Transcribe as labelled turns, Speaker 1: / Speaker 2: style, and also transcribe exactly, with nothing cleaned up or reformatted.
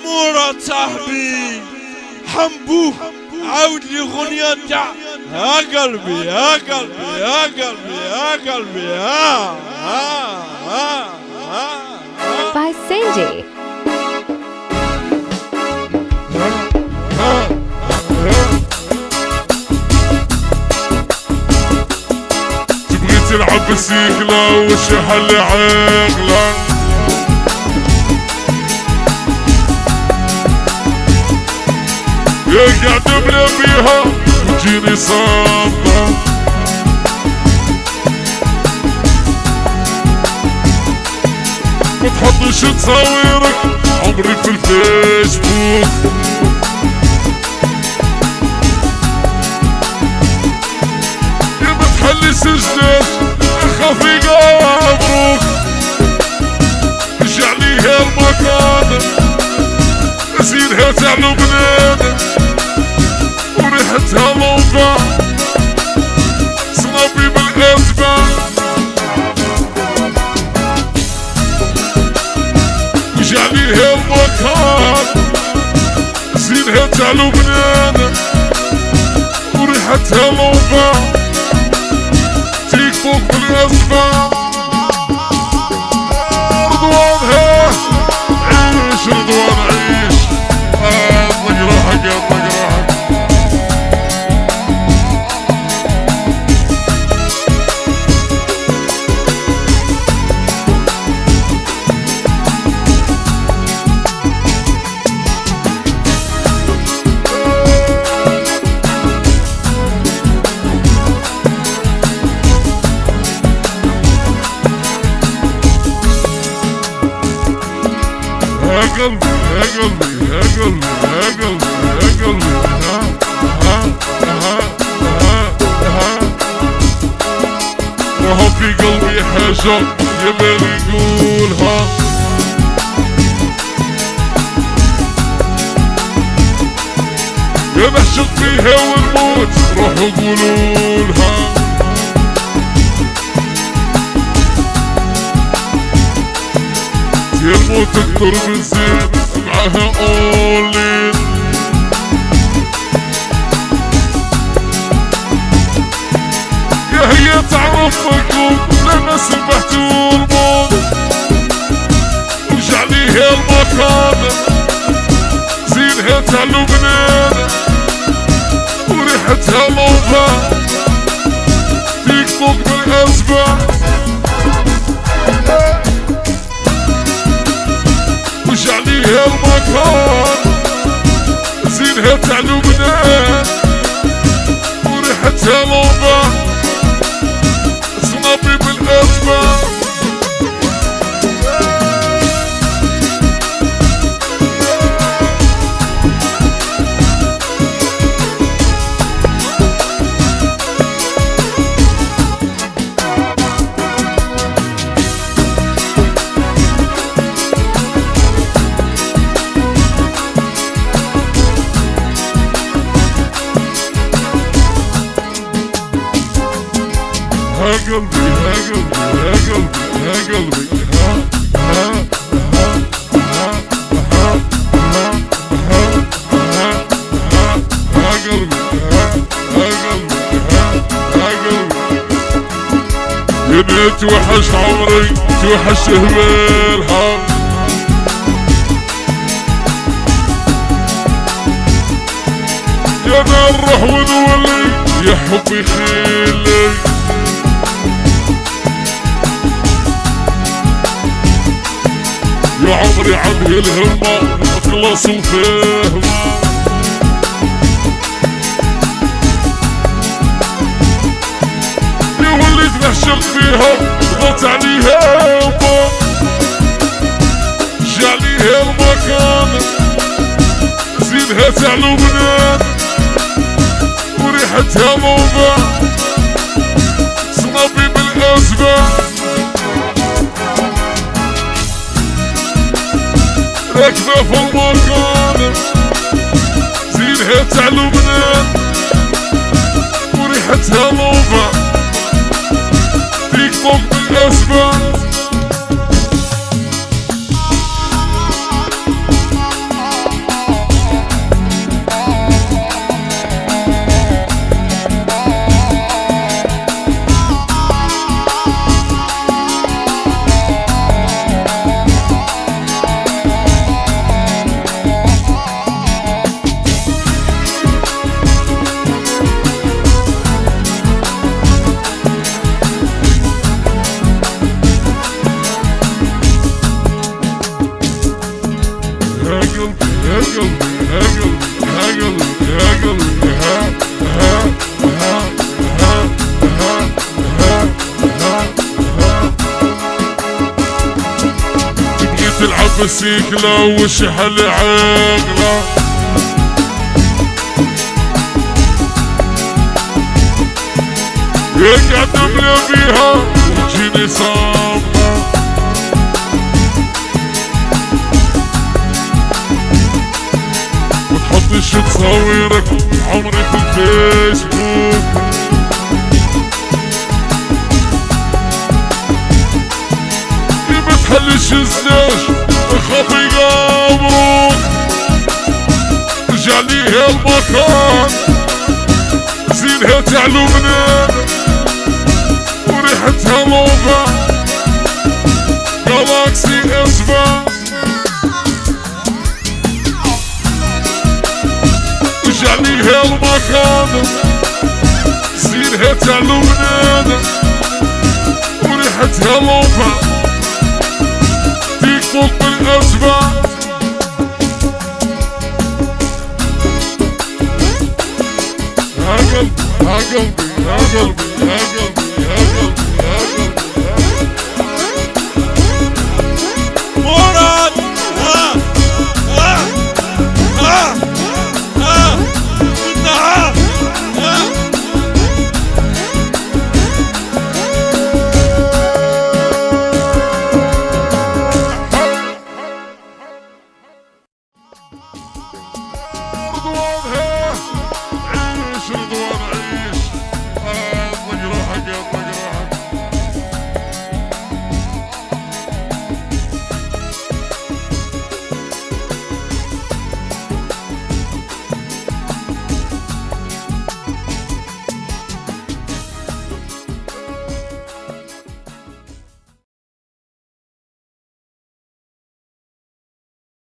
Speaker 1: مراد صاحبي حنبو عاود لي غنية تاع ها قلبي ها قلبي ها قلبي ها قلبي ها ها ها ها
Speaker 2: by Sanjay.
Speaker 3: تبغي تلعب بالسيكلة والشحل عاقلة يا قاعد بلا بيها وتجيني صابة ما تحطش تصاويرك عمري في الفيسبوك يا ما تحلي سجلات اخافي قابروك رجع لي هالمكان زينها تاع لبنان وريحتها لوفا صنابي بالاسبان رجع لي هالمكان زينها تاع لبنان وريحتها لوفا تيك فوق بالاسبان رضوانها عيش رضوان عيش اطلق روحك اطلق روحك يا قلبي يا قلبي يا قلبي يا قلبي يا قلبي ها ها ها ها وهو في قلبي حاجة يبالي يقولها يا نعشق فيها ونموت روحوا قولولها يموت اكتر من زين معاها اولين يا هي تعرفكم لما سبحتوا الموت رجع لي هالمكان زينها تاع لبنان وريحتها لوفا تيك فوق بالاسبان رجع لي هالمكان زينها تاع لبنان وريحتها لوفا صنابي بالاسبان يا قلبي يا قلبي يا قلبي يا قلبي ها ها ها ها ها ها ها ها قلبي ها ها قلبي ها ها قلبي يا بنت توحش عمري توحش هبالها يا نار نروح ونولي يا حبي خيلي يا عمري عندي الهمة اخلص وفاهمة يا وليت نحشق فيها ضغط عليها يابا جعليها المكان زينها تاع لبنان وريحتها موضة صنابي بالاسبان راكبة في المكان زينها تاع لبنان وريحتها موضة فيك فوق بالاسبان قلبي يا قلبي يا قلبي يا قلبي ها ها ها ها ها ها ها. تبغي تلعب بالسيكلة وشحل عقله يقعد نملى فيها وتجيني صامة وتحط شي تصاويرك عمري في الفيسبوك ما تحلش الزاج اخاف يقابروك رجع لي هالمكان زينها تعلو منين وريحتها لوفا جالاكسي اسفا رجع لي هالمكان زينها تعلو منين وريحتها لوفا تيك توك بالاسفا. يا قلبي يا قلبي يا قلبي